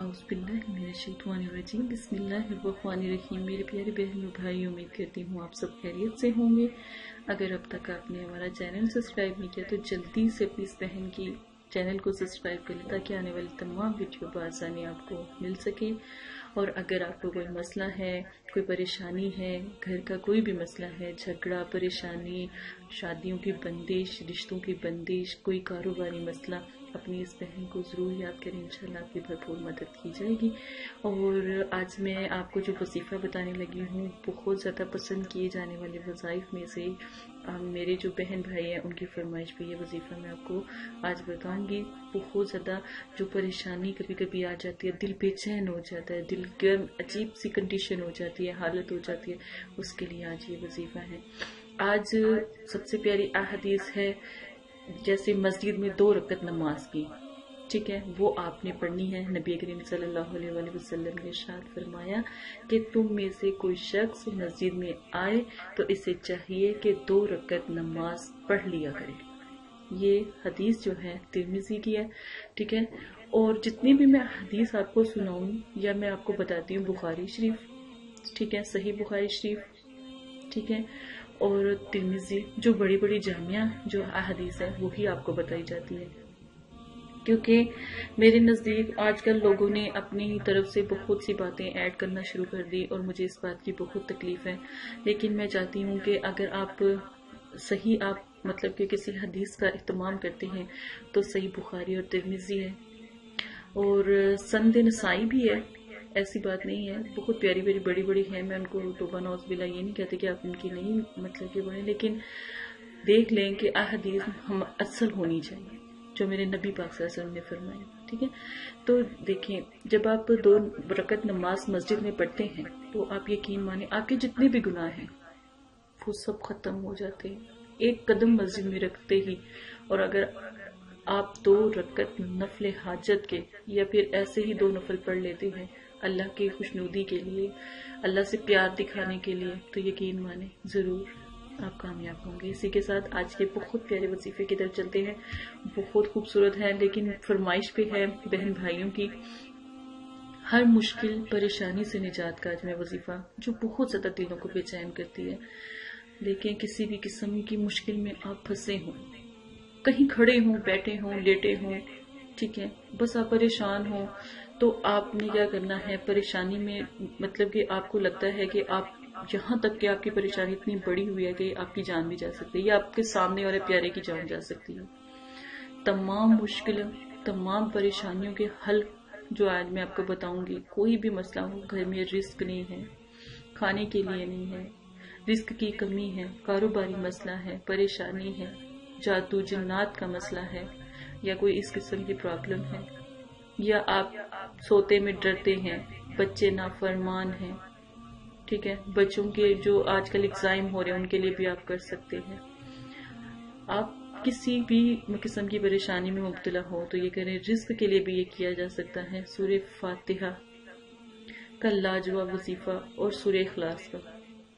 औज़ुबिल्लाहिमिनश्शैतानिर्रजीम बिस्मिल्लाहिर्रहमानिर्रहीम। मेरे प्यारे बहन और भाई, उम्मीद करती हूँ आप सब खैरियत से होंगे। अगर अब तक आपने हमारा चैनल सब्सक्राइब नहीं किया तो जल्दी से अपनी इस बहन की चैनल को सब्सक्राइब कर लें ताकि आने वाली तमाम वीडियो बआसानी आपको मिल सके। और अगर आपको कोई मसला है, कोई परेशानी है, घर का कोई भी मसला है, झगड़ा, परेशानी, शादियों की बंदिश, रिश्तों की बंदिश, कोई कारोबारी मसला, अपनी इस बहन को ज़रूर याद करें। इंशाल्लाह आपकी भरपूर मदद की जाएगी। और आज मैं आपको जो वजीफ़ा बताने लगी हूँ, बहुत ज़्यादा पसंद किए जाने वाले वज़ाइफ में से मेरे जो बहन भाई हैं उनकी फरमाइश पे ये वजीफ़ा मैं आपको आज बताऊंगी। बहुत ज़्यादा जो परेशानी कभी कभी आ जाती है, दिल बेचैन हो जाता है, दिल गर्म, अजीब सी कंडीशन हो जाती है, हालत हो जाती है, उसके लिए आज ये वजीफ़ा है। आज सबसे प्यारी अहदीस है, जैसे मस्जिद में 2 रकत नमाज की, ठीक है, वो आपने पढ़नी है। नबी करीम सल्लल्लाहु अलैहि वसल्लम ने इरशाद फरमाया कि तुम में से कोई शख्स मस्जिद में आए तो इसे चाहिए कि 2 रकत नमाज पढ़ लिया करे। ये हदीस जो है तिरमिज़ी की है, ठीक है। और जितनी भी मैं हदीस आपको सुनाऊं या मैं आपको बताती हूँ बुखारी शरीफ, ठीक है, सही बुखारी शरीफ, ठीक है, और तिरमिज़ी, जो बड़ी बड़ी जामिया जो अहदीस है वही आपको बताई जाती है। क्योंकि मेरे नज़दीक आजकल लोगों ने अपनी तरफ से बहुत सी बातें ऐड करना शुरू कर दी और मुझे इस बात की बहुत तकलीफ है। लेकिन मैं चाहती हूँ कि अगर आप सही आप मतलब कि किसी हदीस का इत्माम करते हैं तो सही बुखारी और तिरमिज़ी है और सनद नसाई भी है, ऐसी बात नहीं है। बहुत प्यारी प्यारी बड़ी बड़ी है, मैं उनको तौबा नौज़ बिल्लाह ये नहीं कहते कि आप उनकी नहीं मतलब कि पढ़ें, लेकिन देख लें कि अहदीस हम असल होनी चाहिए जो मेरे नबी पाक सल्लल्लाहु अलैहि वसल्लम ने फरमाया, ठीक है। तो देखें, जब आप 2 रकत नमाज मस्जिद में पढ़ते हैं तो आप यकीन माने आपके जितने भी गुनाह हैं वो सब खत्म हो जाते हैं एक कदम मस्जिद में रखते ही। और अगर आप 2 रकत नफल हाजत के या फिर ऐसे ही 2 नफल पढ़ लेते हैं अल्लाह की खुशनुदी के लिए, अल्लाह से प्यार दिखाने के लिए, तो यकीन माने जरूर आप कामयाब होंगे। इसी के साथ आज के बहुत प्यारे वजीफे की तरफ चलते हैं। बहुत खूबसूरत है, लेकिन फरमाइश पे है बहन भाइयों की। हर मुश्किल परेशानी से निजात का आज में वजीफा, जो बहुत ज्यादा दिलों को बेचैन करती है। लेकिन किसी भी किस्म की मुश्किल में आप फंसे हों, कहीं खड़े हों, बैठे हों, लेटे हों, ठीक है, बस आप परेशान हों, तो आपने क्या करना है, परेशानी में मतलब कि आपको लगता है कि आप यहाँ तक कि आपकी परेशानी इतनी बड़ी हुई है कि आपकी जान भी जा सकती है या आपके सामने वाले प्यारे की जान जा सकती है। तमाम मुश्किलों, तमाम परेशानियों के हल जो आज मैं आपको बताऊंगी, कोई भी मसला हो, घर में रिस्क नहीं है, खाने के लिए नहीं है, रिस्क की कमी है, कारोबारी मसला है, परेशानी है, जादू जिन्नात का मसला है, या कोई इस किस्म की प्रॉब्लम है, या आप सोते में डरते हैं, बच्चे नाफरमान हैं, ठीक है, बच्चों के जो आजकल एग्जाम हो रहे हैं उनके लिए भी आप कर सकते हैं। आप किसी भी किस्म की परेशानी में मुब्तला हो तो ये करें। रिस्क के लिए भी ये किया जा सकता है। सूरह फातिहा का लाजवाब वजीफा और सूरह इखलास का।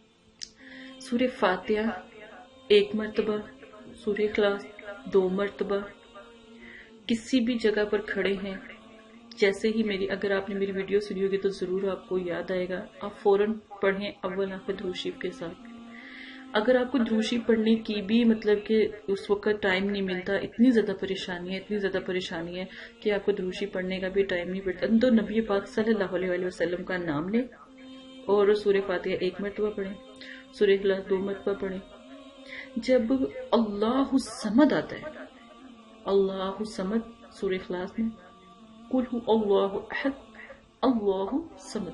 सूरह फातिहा 1 मरतबा, सूरह इखलास 2 मरतबा। किसी भी जगह पर खड़े हैं, जैसे ही अगर आपने मेरी वीडियो सुनी होगी तो जरूर आपको याद आएगा, आप फौरन पढ़ें अव्वल आखिर दुरूद शरीफ के साथ। अगर आपको दुरूद शरीफ पढ़ने की भी मतलब कि उस वक्त टाइम नहीं मिलता, इतनी ज्यादा परेशानी है कि आपको दुरूद शरीफ पढ़ने का भी टाइम नहीं मिलता, तो नबी पाक सल्लल्लाहु अलैहि वसल्लम का नाम लें और सूरह फातिहा 1 मरतबा पढ़ें, सूरह इखलास 2 मरतबा पढ़ें। जब अल्लाहु समद आता है, अल्लाहु समद सूरह इखलास में, कुल हु अल्लाहु अहद अल्लाहु समद,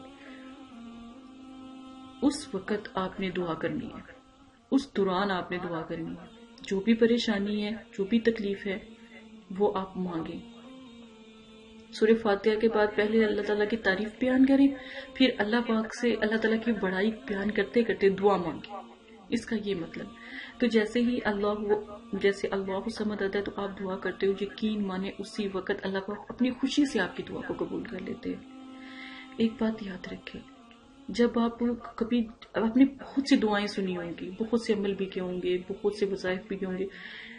उस वक़्त आपने दुआ करनी है, उस दौरान आपने दुआ करनी है। जो भी परेशानी है, जो भी तकलीफ है, वो आप मांगे। सूरह फातिहा के बाद पहले अल्लाह ताला की तारीफ बयान करें, फिर अल्लाह पाक से अल्लाह ताला की बड़ाई बयान करते करते दुआ मांगे। इसका ये मतलब, तो जैसे ही जैसे अल्लाह समद आता है तो आप दुआ करते हो, यकीन माने उसी वक्त अल्लाह पाक अपनी खुशी से आपकी दुआ को कबूल कर लेते हैं। एक बात याद रखें, जब आप कभी आपने बहुत सी दुआएं सुनी होंगी, बहुत से अमल भी किए होंगे, बहुत से वज़ाइफ भी किए होंगे,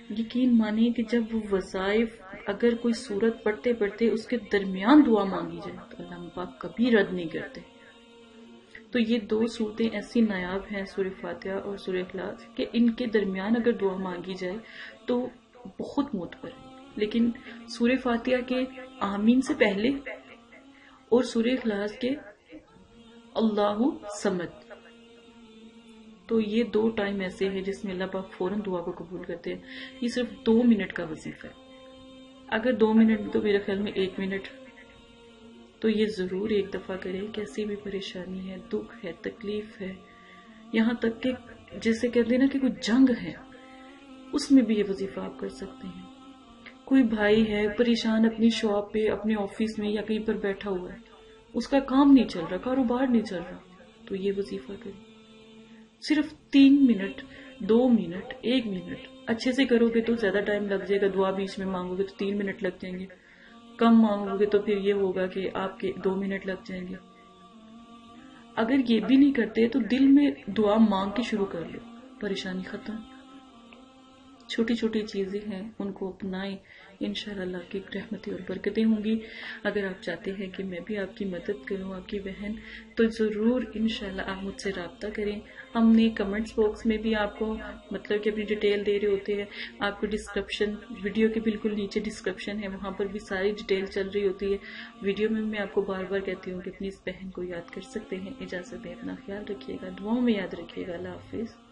یقین مانیں کہ جب وہ وظائف اگر کوئی سورت پڑھتے پڑھتے اس کے درمیان دعا مانگی جائے تو اللہ پاک کبھی رد نہیں کرتے. تو یہ دو صورتیں ایسی نایاب ہیں سورہ فاتحہ اور سورہ اخلاص کہ ان کے درمیان اگر دعا مانگی جائے تو بہت معتبر ہے. لیکن سورہ فاتحہ کے آمین سے پہلے اور سورہ اخلاص کے اللہ صمد، تو یہ دو ٹائم ایسے ہیں جس میں اللہ پاک فوراً دعا کو قبول کرتے ہیں. یہ صرف 2 منٹ کا وظیفہ ہے. اگر 2 منٹ تو میرے خیال میں 1 منٹ، تو یہ ضرور ایک دفعہ کرے. کیسی بھی پریشانی ہے، دکھ ہے، تکلیف ہے، یہاں تک کہ جیسے کہتے ہیں نا کہ کوئی جنگ ہے، اس میں بھی یہ وظیفہ آپ کر سکتے ہیں. کوئی بھائی ہے پریشان اپنی شاپ پہ، اپنے آفس میں یا کہیں پر بیٹھا ہوا ہے، اس کا کام نہیں چل رہا، کاروبار نہیں چل رہا، تو یہ وظیفہ کرے. صرف 3 منٹ، 2 منٹ، 1 منٹ. اچھے سے کرو گے تو زیادہ ٹائم لگ جائے گا. دعا بیچ میں مانگو گے تو 3 منٹ لگ جائیں گے. کم مانگو گے تو پھر یہ ہوگا کہ آپ کے 2 منٹ لگ جائیں گے. اگر یہ بھی نہیں کرتے تو دل میں دعا مانگ کے شروع کر لو، پریشانی ختم. چھوٹی چھوٹی چیزیں ہیں، ان کو اپنائیں، انشاءاللہ اللہ کی رحمتیں اور برکتیں ہوں گی. اگر آپ چاہتے ہیں کہ میں بھی آپ کی مدد کروں، آپ کی بہن، تو ضرور انشاءاللہ آپ مجھ سے رابطہ کریں. ہم نے کمنٹس باکس میں بھی آپ کو مطلب کہ اپنی ڈیٹیل دے رہے ہوتے ہیں. آپ کو ڈسکرپشن، ویڈیو کے بالکل نیچے ڈسکرپشن ہے، وہاں پر بھی ساری ڈیٹیل چل رہی ہوتی ہے. ویڈیو میں آپ کو بار بار کہتی ہوں کہ اپنی اس بہن کو یاد کر سکتے ہیں. اجازت ہے، اپنا خیال رکھیے گا، دعاؤں میں یاد رکھیے گا. اللہ حافظ.